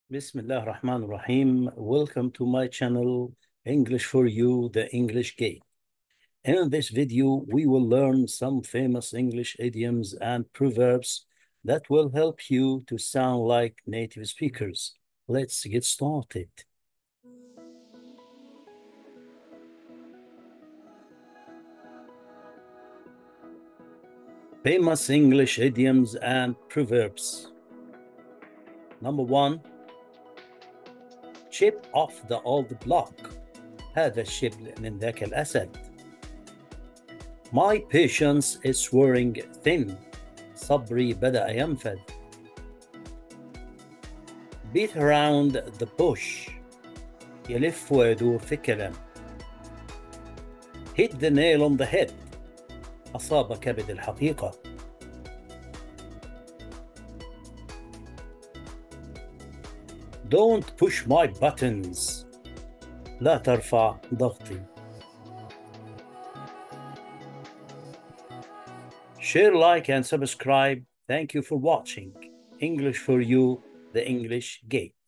Bismillah ar-Rahman ar-Rahim. Welcome to my channel, English for You, the English Gate. In this video, we will learn some famous English idioms and proverbs that will help you to sound like native speakers. Let's get started. Famous English idioms and proverbs. Number one, chip off the old block. هذا الشبل من ذاك الأسد. My patience is wearing thin. صبري بدأ ينفد. Beat around the bush. يلف ويدور في الكلام. Hit the nail on the head. أصاب كبد الحقيقة. Don't push my buttons. لا ترفع ضغطي. Share, like, and subscribe. Thank you for watching. English for You, the English Gate.